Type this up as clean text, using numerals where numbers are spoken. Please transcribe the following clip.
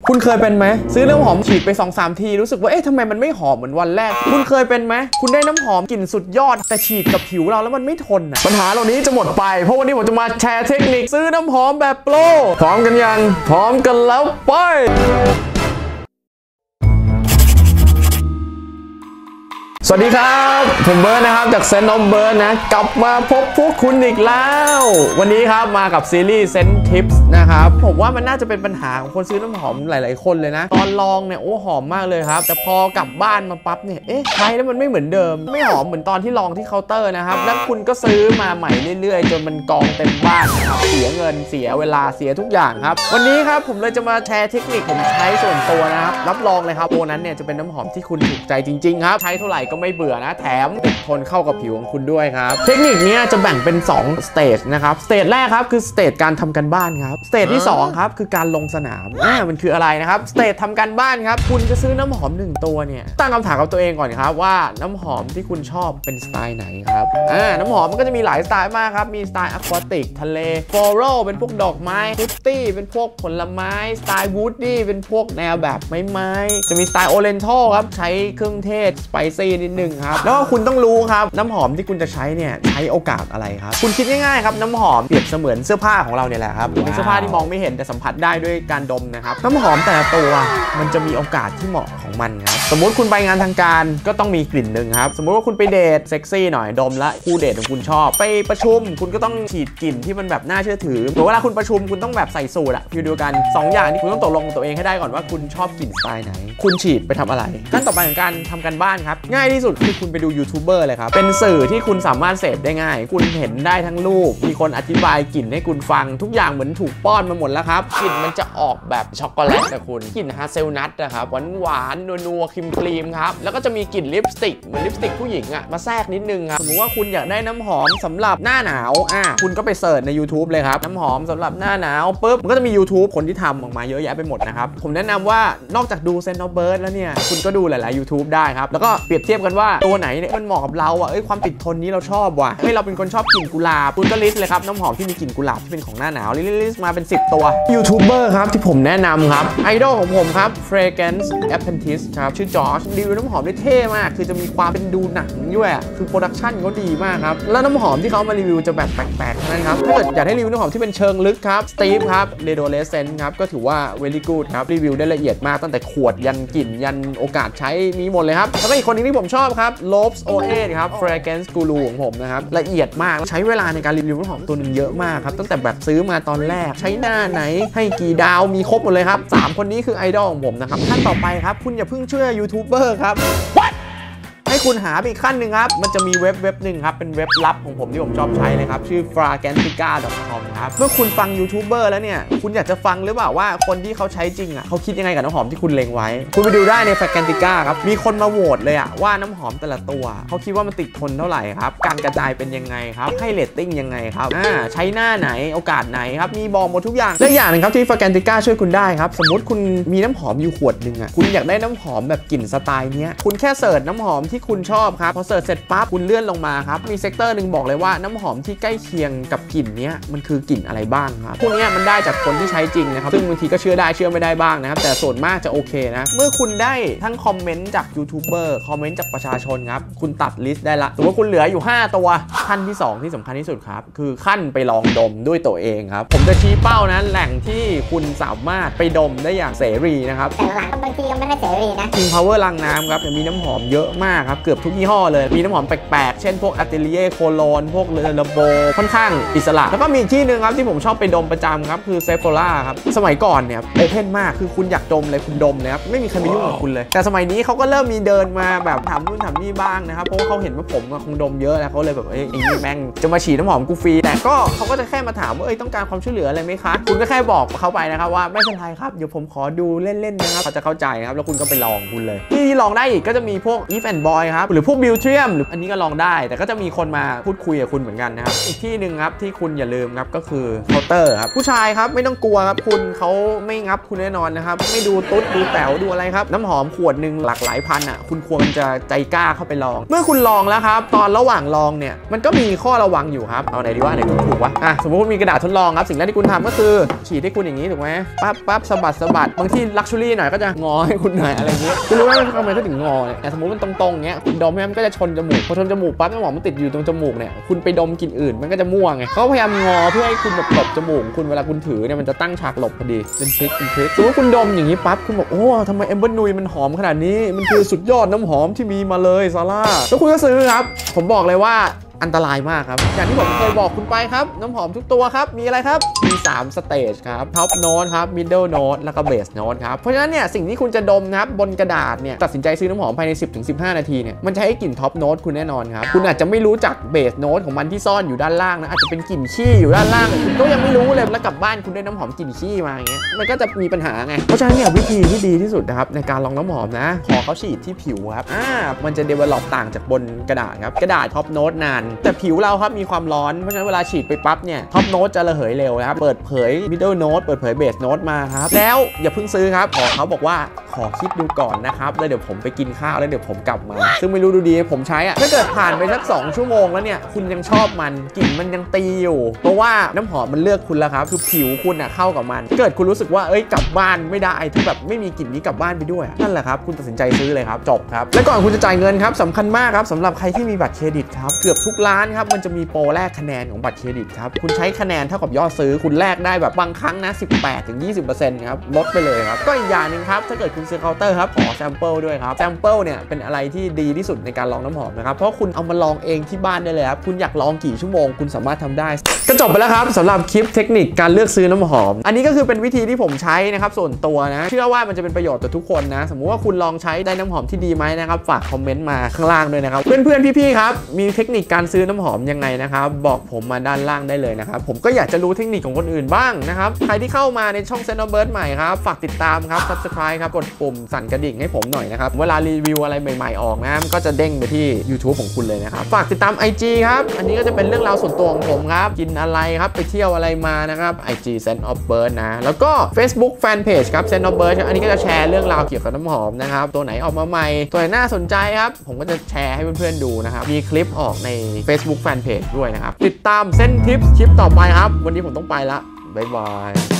คุณเคยเป็นไหมซื้อน้ำหอมฉีดไป 2-3 ทีรู้สึกว่าเอ๊ะทำไมมันไม่หอมเหมือนวันแรกคุณเคยเป็นไหมคุณได้น้ำหอมกลิ่นสุดยอดแต่ฉีดกับผิวเราแล้วมันไม่ทนอ่ะปัญหาเหล่านี้จะหมดไปเพราะวันนี้ผมจะมาแชร์เทคนิคซื้อน้ำหอมแบบโปรพร้อมกันยังพร้อมกันแล้วไปสวัสดีครับผมเบิร์ดนะครับจากเซนต์ออฟเบิร์ดนะกลับมาพบพวกคุณอีกแล้ววันนี้ครับมากับซีรีส์เซนต์ทิปส์นะครับผมว่ามันน่าจะเป็นปัญหาของคนซื้อน้ำหอมหลายๆคนเลยนะตอนลองเนี่ยโอ้หอมมากเลยครับแต่พอกลับบ้านมาปั๊บเนี่ยเอ๊ะใช้แล้วมันไม่เหมือนเดิมไม่หอมเหมือนตอนที่ลองที่เคาน์เตอร์นะครับแล้วคุณก็ซื้อมาใหม่เรื่อยๆจนมันกองเต็มบ้านนะครับเสียเงินเสียเวลาเสียทุกอย่างครับวันนี้ครับผมเลยจะมาแชร์เทคนิคผมใช้ส่วนตัวนะครับรับรองเลยครับโปรนั้นเนี่ยจะเป็นน้ำหอมที่คุณถูกใจจริงๆครับใช้เท่าไหร่ก็ไม่เบื่อนะแถมติดทนเข้ากับผิวของคุณด้วยครับเทคนิคนี้จะแบ่งเป็น2สเตจนะครับสเตจแรกครับคือสเตจการทำกันบ้านครับสเตจที่2ครับคือการลงสนามมันคืออะไรนะครับสเตจทำกันบ้านครับคุณจะซื้อน้ำหอม1ตัวเนี่ยตั้งคำถามกับตัวเองก่อนครับว่าน้ำหอมที่คุณชอบเป็นสไตล์ไหนครับน้ำหอมมันก็จะมีหลายสไตล์มากครับมีสไตล์อะควาติกทะเลฟลอรัลเป็นพวกดอกไม้ฟรุตตี้เป็นพวกผลไม้สไตล์วูดดี้เป็นพวกแนวแบบไม้จะมีสไตล์โอเรนทัลครับใช้เครื่องเทศสไปซี่นิดนึงครับแล้วก็คุณต้องรู้ครับน้ำหอมที่คุณจะใช้เนี่ยใช้โอกาสอะไรครับคุณคิดง่ายๆครับน้ำหอมเปรียบเสมือนเสื้อผ้าของเราเนี่ยแหละครับเป็นเสื้อผ้าที่มองไม่เห็นแต่สัมผัสได้ด้วยการดมนะครับน้ำหอมแต่ละตัวมันจะมีโอกาสที่เหมาะของมันครับสมมุติคุณไปงานทางการก็ต้องมีกลิ่นหนึ่งครับสมมุติว่าคุณไปเดทเซ็กซี่หน่อยดมและคู่เดทของคุณชอบไปประชุมคุณก็ต้องฉีดกลิ่นที่มันแบบน่าเชื่อถือหรือเวลาคุณประชุมคุณต้องแบบใส่สูทอะฟิลเดียวกัน2อย่างที่คุณต้องตกลงกับตัวเองให้ได้ก่อนว่าคุณชอบกลิ่นสไตล์ไหนคุณฉีดไปทำอะไรขั้นต่อไปของการทำกันบ้านครับง่ายที่สุดคือคุณไปดูยูทูบเบอร์เลยครับเป็นสื่อที่คุณสามารถเสพได้ง่ายคุณเห็นได้ทั้งรูปมีคนอธิบายกลิ่นให้คุณฟังทุกอย่างเหมือนถูกป้อนมาหมดแล้วครับกลิ่นมันจะออกแบบช็อกโกแลตนะคุณกลิ่นฮาเซลนัทนะครับหวานนัวครีมครับแล้วก็จะมีกลิ่นลิปสติกเหมือนลิปสติกผู้หญิงอะมาแทรกนิดนึงครับสมมติว่าคุณอยากได้น้ำหอมสำหรับหน้าหนาวคุณก็ไปเสิร์ชใน YouTube เลยครับน้ำหอมสำหรับหน้าหนาวปุ๊บมันก็จะมี YouTube คนที่ทำออกมาเยอะแยะไปหมดนะครับผมแนะนำว่านอกจากดูเซนต์ออฟเบิร์ดแล้วเนี่ยคุณก็ดูหลายๆ YouTube ได้ครับแล้วก็เปรียบเทียบกันว่าตัวไหนเนี่ยมันเหมาะกับเราความติดทนนี้เราชอบว่ะเราเป็นคนชอบกลิ่นกุหลาบคุณก็ลิสต์เลยครับน้ำหอมที่มีกลิ่นกุหลาบที่เป็นของหน้าหนาวลิสต์มาเป็น10ตัวยูทูบเบอร์ครับที่ผมแนะนำครับไอดอลของผมครับ Fragrance Apprentice ครับชื่อจอร์จรีวิวน้ำหอมได้เท่มากคือจะมีความเป็นดูหนังด้วยคือโปรดักชั่นเขาดีมากครับแล้วน้ำหอมที่เขามารีวิวจะแบบแปลกๆนะครับถ้าเกิดอยากให้รีวิวน้ำหอมที่เป็นเชิงลึกครับสตีฟครับ Redolescent ครับก็ถือว่า very good ครับรีวิวได้ละเอียดมากตั้งแต่ขวดยันกลิ่นยันโอกาสใช้มีหมดเลยครับแล้วก็อีกคนนึงที่ผมชอบครับ Lopes Oasis ครับ Fragrance Guru ของผมนะครับละเอียดมากใช้เวลาในการรีวิวน้ำหอมตัวนึงเยอะมากครับตั้งแต่แบบซื้อมาตอนแรกใช้หน้าไหนให้กี่ดาวมีครบหมดเลยครับ3คนนี้คือไอดอลของผมนะครับขั้นต่อไปครับคุณอย่าเพิ่งเชื่อยูทูบเบอร์ครับให้คุณหาไปอีกขั้นหนึ่งครับมันจะมีเว็บหนึ่งครับเป็นเว็บลับของผมที่ผมชอบใช้เลยครับชื่อ fragrantica.com ครับเมื่อคุณฟังยูทูบเบอร์แล้วเนี่ยคุณอยากจะฟังหรือเปล่าว่าคนที่เขาใช้จริงเขาคิดยังไงกับน้ำหอมที่คุณเล็งไว้คุณไปดูได้ใน fragrantica ครับมีคนมาโหวตเลยว่าน้ำหอมแต่ละตัวเขาคิดว่ามันติดทนเท่าไหร่ครับการกระจายเป็นยังไงครับให้เรตติ้งยังไงครับใช้หน้าไหนโอกาสไหนครับมีบอกหมดทุกอย่างและอย่างหนึ่งครับที่ fragrantica ช่วยคุณได้ครับสมมติคุณมีน้ำหอมอยู่ขวดหนึ่งคุณอยากได้น้ำหอมแบบกลิ่นสไตล์นี้คุณแค่เสิร์ชน้ำหอมที่คุณชอบครับพอเสิร์ชเสร็จปั๊บคุณเลื่อนลงมาครับมีเซกเตอร์หนึ่งบอกเลยว่าน้ำหอมที่ใกล้เคียงกับกลิ่นนี้มันคือกลิ่นอะไรบ้างครับพวกนี้มันได้จากคนที่ใช้จริงนะครับซึ่งบางทีก็เชื่อได้เชื่อไม่ได้บ้างนะครับแต่ส่วนมากจะโอเคนะเมื่อคุณได้ทั้งคอมเมนต์จากยูทูบเบอร์คอมเมนต์จากประชาชนครับคุณตัดลิสต์ได้ละสมมติว่าคุณเหลืออยู่5ตัวขั้นที่2ที่สำคัญที่สุดครับคือขั้นไปลองดมด้วยตัวเองครับผมจะชี้เป้านะแหล่งที่คุณสามารถไปดมได้อย่างเสรีนะครับแต่หลังบางทีก็ไม่ได้เสรีนะ King Power ลังน้ำครับมีน้ำหอมเยอะมากครับเกือบทุกยี่ห้อเลยมีน้ำหอมแปลกๆเช่นพวก Atelier Cologne พวกเลอโบค่อนข้างอิสระแล้วก็มีที่นึงครับที่ผมชอบไปดมประจำครับคือ Sephora ครับสมัยก่อนเนี่ยโอเพนมากคือคุณอยากดมเลยคุณดมเลยครับไม่มีใครมายุ่งกับคุณเลยแต่สมัยนี้เขาก็เริ่มมีเดินมาแบบถามนู่นถามนี่บ้างนะครับเพราะเขาเห็นว่าผมคงดมเยอะแล้วเขาเลยแบบไอ้นี่แม่งจะมาฉีดน้ำหอมกูฟรีแต่ก็เขาก็จะแค่มาถามว่าต้องการความช่วยเหลืออะไรไหมคะคุณก็แค่บอกเขาไปนะครับว่าไม่เป็นไรครับเดี๋ยวผมขอดูเล่นๆนะครับเขาจะเข้าใจครับแล้วคุณก็ไปลองคุณเลยที่ลองได้อีกก็จะมีพวก Eve and Boy ครับหรือพวกบิวเทียมหรืออันนี้ก็ลองได้แต่ก็จะมีคนมาพูดคุยกับคุณเหมือนกันนะครับอีกที่หนึ่งครับที่คุณอย่าลืมครับก็คือเคาน์เตอร์ครับผู้ชายครับไม่ต้องกลัวครับคุณเขาไม่งับคุณแน่นอนนะครับไม่ดูตุ๊ดดูแต๋วดูอะไรครับน้ำหอมขวดหนึ่งหลากหลายพันอ่ะคุณควรจะใจกล้าเข้าไปลองเมื่อคุณลองแล้วครับตอนระหว่างลองเนี่ยมันก็มีข้อระวังอยู่ครับเอาไหนดีว่าไหนถูกวะสมมติว่ามีกระดาษทดลองครับสิ่งแรกที่คุณทำก็คือฉีดให้คุณอย่างนี้ถูกไหมปั๊บสะบัดบางที่ลักชัวรี่หน่อยก็จะงอให้คุณหน่อยอะไรเงี้ยคุณรู้ไหมทำไมเขาถึงงอเนี่ยแต่สมมติมันตรงๆเงี้ยคุณดมมันก็จะชนจมูกพอชนจมูกปั๊บน้ำหอมมันติดอยู่ตรงจมูกเนี่ยคุณไปดมกลิ่นอื่นมันก็จะม่วงไงเขาพยายามงอเพื่อให้คุณแบบหลบจมูกคุณเวลาคุณถือเนี่ยมันจะตั้งฉากหลบพอดีเป็นทริคสมมติคุณดมอย่างนี้ปั๊บคุณบอกโอ้ทำไมเอมเบอร์นุยมันหอมขนาดนี้มันคือสุดยอดน้ำหอมที่มีมาเลยซาร่าแล้วคุณก็ซื้อครับผมบอกเลยว่าอันตรายมากครับอย่างที่ผมเคยบอกคุณไปครับน้ำหอมทุกตัวครับมีอะไรครับมี3สเตจครับท็อปโน้ตครับมิดเดิลโน้ตแล้วก็เบสโน้ตครับเพราะฉะนั้นเนี่ยสิ่งที่คุณจะดมนะครับบนกระดาษเนี่ยตัดสินใจซื้อน้ำหอมภายใน 10-15 นาทีเนี่ยมันจะให้กลิ่นท็อปโน้ตคุณแน่นอนครับคุณอาจจะไม่รู้จักเบสโน้ตของมันที่ซ่อนอยู่ด้านล่างนะอาจจะเป็นกลิ่นขี้อยู่ด้านล่างคุณก็ยังไม่รู้เลยแล้วกลับบ้านคุณได้น้ำหอมกลิ่นขี้มาอย่างเงี้ยมันก็จะมีปัญหาไงเพราะฉะนั้นเนี่ยวิธีที่ดีที่สุดนะครับในการลองน้ำหอมนะขอเขาฉีดที่ผิวครับมันจะ develop ต่างจากบนกระดาษครับกระดาษท็อปโน้ตนานแต่ผิวเราครับมีความร้อนเพราะฉะนั้นเวลาฉีดไปปั๊บเนี่ยท็อปโน้ตจะระเหยเร็วนะครับเปิดเผยมิดเดิลโน้ตเปิดเผยเบสโน้ตมาครับแล้วอย่าเพิ่งซื้อครับเขาบอกว่าขอคิดดูก่อนนะครับแล้วเดี๋ยวผมไปกินข้าวแล้วเดี๋ยวผมกลับมาซึ่งไม่รู้ดูดีผมใช้ถ้าเกิดผ่านไปสัก2 ชั่วโมงแล้วเนี่ยคุณยังชอบมันกลิ่นมันยังตีอยู่เพราะว่าน้ำหอมมันเลือกคุณแล้วครับคือผิวคุณเข้ากับมันเกิดคุณรู้สึกว่าเอ้ยกลับบ้านไม่ได้ที่แบบไม่มีกลิ่นนี้กลับบ้านไปด้วยนั่นแหละครับคุณตัดสินใจซื้อเลยครับจบครับและก่อนคุณจะจ่ายเงินครับสำคัญมากครับสำหรับใครที่มีบัตรเครดิตครับเกือบทุกร้านครับมันจะมีโปรแลกคะแนนของบัตรเครดิตครับคุณใช้คะแนนเท่ากับยอดซื้อคุณแลกได้แบบบางครั้งนะ 18-20% ครับลดไปเลยครับก็อีกอย่างนึงครับถ้าเกิดคุณซื้อเคาน์เตอร์ครับขอแซมเปิลด้วยครับแซมเปิลเนี่ยเป็นอะไรที่ดีที่สุดในการลองน้ำหอมนะครับเพราะคุณเอามาลองเองที่บ้านได้เลยครับคุณอยากลองกี่ชั่วโมงคุณสามารถทำได้ก็จบไปแล้วครับสำหรับคลิปเทคนิคการเลือกซื้อน้ำหอมอันนี้ก็คือเป็นวิธีที่ผมใช้นะครับส่วนตัวนะเชื่อว่ามันจะเป็นประโยชน์ต่อทุกคนนะสมมุติว่าคุณลองใช้ได้น้ำหอมที่ดีไหมนะครับฝากคอมเมนต์มาข้างล่างด้วยนะครับเพื่อนๆพี่ๆครับมีเทคนิคการซื้อน้ำหอมยังไงนะครับบอกผมมาด้านล่างได้เลยนะครับผมก็อยากจะรู้เทคนิคของคนอื่นบ้างนะครับใครที่เข้ามาในช่อง Scent of Bird ใหม่ครับฝากติดตามครับ Subscribe ครับกดปุ่มสั่นกระดิ่งให้ผมหน่อยนะครับเวลารีวิวอะไรใหม่ๆออกนะมันก็จะเด้งไปที่ YouTube ของคุณเลยนะครับฝากติดตาม IG ครับอันนี้ก็จะเป็นเรื่องราวส่วนตัวของผมครับกินอะไรครับไปเที่ยวอะไรมานะครับ IG Scent of Bird นะแล้วก็ Facebook Fanpage ครับ Scent of Bird อันนี้ก็จะแชร์เรื่องราวเกี่ยวกับน้ำหอมนะครับตัวไหนออกมาใหม่ตัวไหนน่าสนใจครับผมก็จะแชร์ให้เพื่อนๆดูนะครับมีคลิปออกใน Facebook Fanpage ด้วยนะครับติดตามเส้นทิปคลิปต่อไปครับวันนี้ผมต้องไปละบ๊ายบาย